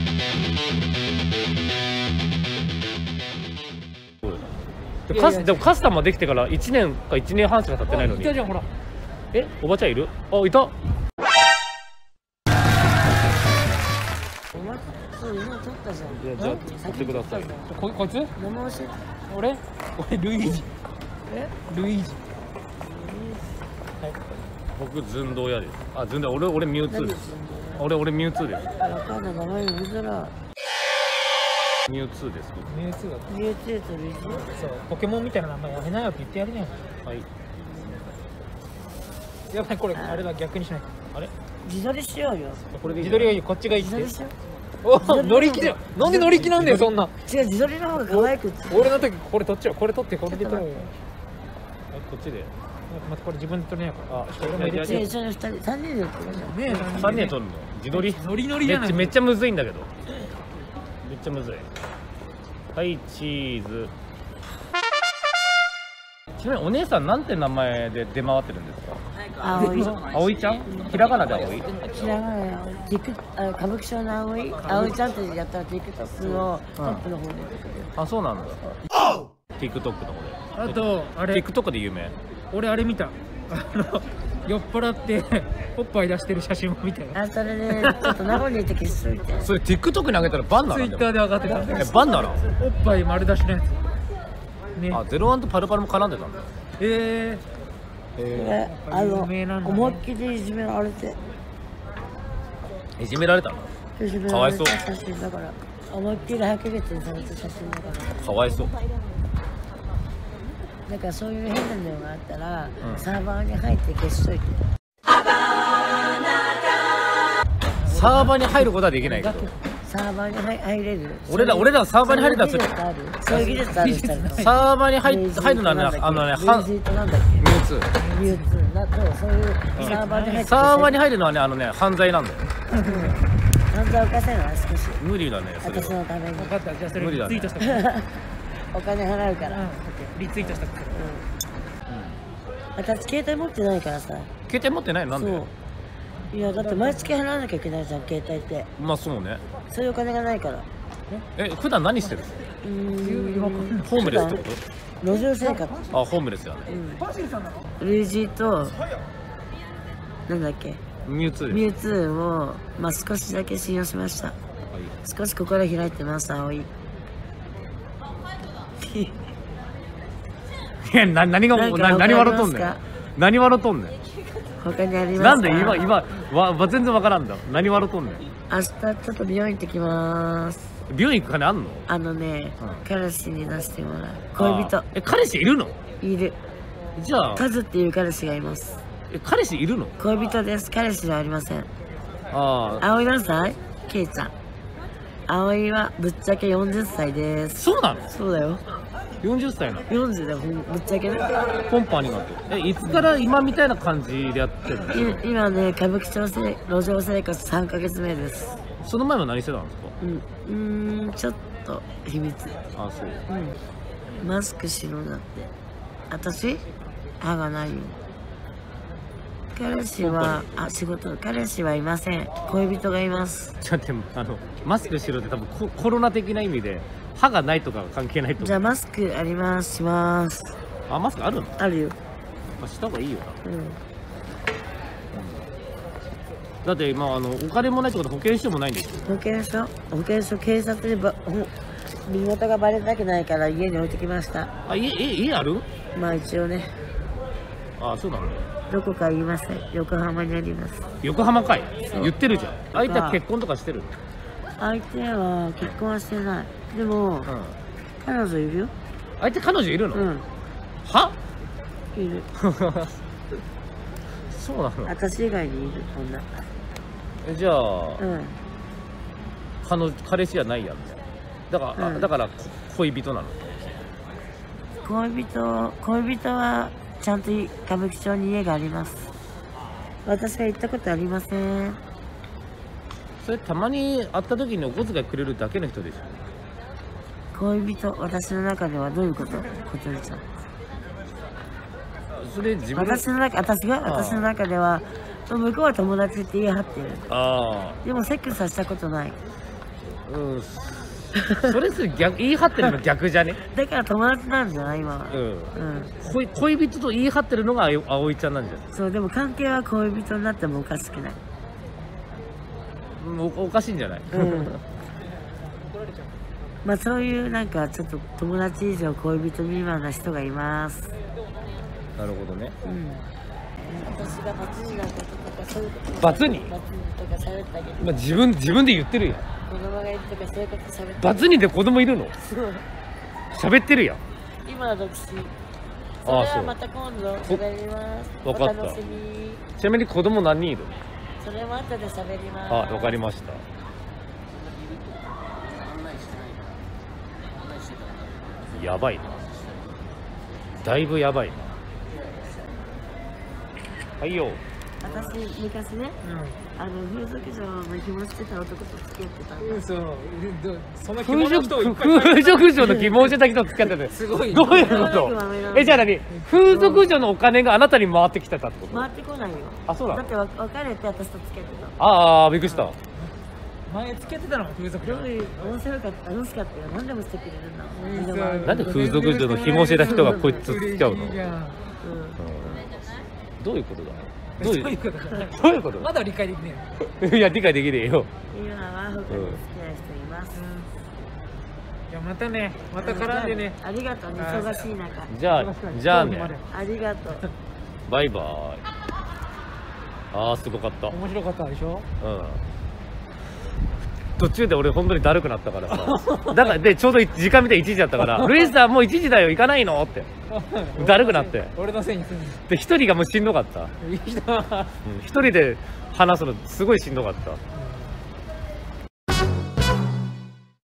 でもカスタマーできてから1年か1年半しか経ってないのに。 いたじゃんほら。 おばちゃんいる？あ、いた。 そう今撮ったじゃん。 じゃあ撮ってください。 こいつ？ 名前教えて。 俺ルイージ。ルイージ。 僕ズンドーヤです。あ、ズンドー、俺ミュウツーです。俺ミュウツーです。 わかんない名前見づら。 ミュウツーです。 ミュウツーだ。 ミュウツーとルイージ。 そうポケモンみたいな名前やめなよって言ってやるねん。 はい。 やばいこれあれだ逆にしないと。あれ？ 自撮りしようよ。 これで自撮りがいいこっちがいいって。 自撮りしよお乗り気じゃん。なんで乗り気なんだよそんな。 う。違う自撮りの方が可愛くって。 俺の時これ撮っちゃう。これ撮ってこれで撮るよ。 こっちで。 またこれ自分で撮れないから。 あ、 俺も入れ違うて。 一緒に3人でやってるじゃん。 ねえ 3人撮るの。自撮り。 ノリノリじゃない。 めっちゃむずいんだけど。めっちゃむずい。はいチーズ。ちなみにお姉さんなんて名前で出回ってるんですか？ 葵。 葵ちゃん？ひらがなで葵？ 知らないよ。歌舞伎町の葵。葵ちゃんってやったら TikTok のトップの方で出てくる。 あ、そうなんだ。TikTok の方で。 あとあれ TikTok で有名。 俺あれ見た。酔っ払っておっぱい出してる写真も見たよ。 あ、それでちょっと名古屋に行って消しといて。 それ TikTok に上げたらバンなの？ ツイッターで上がってた。 バンなの？ おっぱい丸出しのやつ。ね。 あ、01とパルパルも絡んでたんだ。 思いっきりいじめられて。 いじめられたの？かわいそう。 写真だから。思いっきりはけげてされた写真だから。 かわいそう。 だからそういう変なのがあったら、サーバーに入って消しといて。 サーバーに入ることはできないけど。 サーバーに入れる。 俺らサーバーに入れたらそういう技術ある人だ。 サーバーに入るのはね、ミュウツー。 ミュウツーだとそういうサーバーに入って。 サーバーに入るのはね、犯罪なんだよ。 犯罪犯せない少し。 無理だね。それ私のために。 分かった。じゃあそれ無理だねリツイートした。 お金払うから。 リツイートした。 私携帯持ってないからさ。 携帯持ってないの？なんで？ いやだって毎月払わなきゃいけないじゃん携帯って。 まあそうね。 そういうお金がないから。 普段何してる？ホームレスってこと？ 路上生活。 あ、ホームレスだね。 ルイージとなんだっけ？ ミュウツー。 ミュウツーをまあ少しだけ信用しました。少し心開いてます葵。 いや何笑っとんねん。何笑っとんねん。 他にありますか？ なんで今全然わからんだ。何笑っとんねん。 明日ちょっと美容院行ってきます。 美容院行く金あんの？ 彼氏に出してもらう。恋人。 彼氏いるの？ いる。 じゃあカズっていう彼氏がいます。 彼氏いるの？ 恋人です。彼氏はありません。 ああ。 葵何歳？ケイちゃん。葵はぶっちゃけ40歳です。 そうなの？ そうだよ。 40歳なの ？40だよ、ぶっちゃけね。 コンパになってる。いつから今みたいな感じでやってるの？ 今ね、歌舞伎町路上生活3ヶ月目です。 その前は何してたんですか？ ちょっと秘密。 あ、そう。 マスクしろだって。私歯がないよ。彼氏は彼氏はいません。恋人がいます。 じゃあマスクしろって多分コロナ的な意味で歯がないとか関係ないと思う。 じゃあマスクあります。します。 あ、マスクあるの？ あるよ。 した方がいいよな。だって今お金もないってことは保険証もないんですよ。 保険証警察に身元がバレたくないから家に置いてきました。 あ、家ある？ まあ一応ね。 あ、そうなの。 どこか言いません。横浜にあります。 横浜かい？言ってるじゃん。相手は結婚とかしてる？ 相手は結婚はしてない。でも、彼女いるよ。 彼女いるの？は？ いる。 そうなの？ 私以外にいる女。 じゃあ、彼氏はないやみたいな。だから恋人なの？ 恋人はちゃんと歌舞伎町に家があります。私は行ったことありません。 それたまに会った時にお小遣いくれるだけの人でしょ？ 恋人、私の中ではどういうこと？ことりちゃん。 それ自分私の中では向こうは友達って言い張ってる。でもセックスはしたことない。 うんそれす逆言い張ってるの逆じゃね。 だから友達なんじゃない今は。 うんうん。 恋人と言い張ってるのが葵ちゃんなんじゃない。 そう、でも関係は恋人になってもおかしくない。 おかしいんじゃない。 うん。まあそういうなんかちょっと友達以上恋人未満な人がいます。 なるほどね。 うん。私が罰になったとかそういうこと。 罰にとか喋ったけど。 今自分で言ってるやん。 子供がいるとかそういうこと喋って。 罰にで子供いるの。 そう。 喋ってるやん。 今は独身。それああそうはまた今度喋ります。 わかったお楽しみ。 ちなみに子供何人いるの。 それも後で喋ります。 あ、わかりました。やばいな。だいぶやばいな。はいよ。 私昔ね、風俗嬢の紐してた男と付き合ってたんだ。 その着物の人をいっぱい風俗嬢の疑問してた人と付き合ってて。 すごいどういうこと。じゃあ何、風俗嬢のお金があなたに回ってきてたってこと。 回ってこないよ。 あ、そうだだって別れて私と付き合ってた。 ああ、びっくりした。 前付き合ってたのも風俗嬢。 料理面白かった楽しかったよ。何でもしてくれるの。 なんで風俗嬢の紐してた人がこいつと付き合うの。どういうことだ。どういうことだ。どういうこと。 まだ理解できない。 いや理解できねえよ。 今は他に好きな人います。 いやまたね、また絡んでね。 ありがとうね、忙しい中。 じゃあね。 ありがとう。 バイバイ。ああすごかった。 面白かったでしょ。 うん。途中で俺本当にだるくなったからさ。だからでちょうど時間見て1時だったから「ルイスさんもう1時だよ行かないの?」ってだるくなって、 俺のせいにするんで1人がもうしんどかった。 いい人 1人で話すのすごいしんどかった。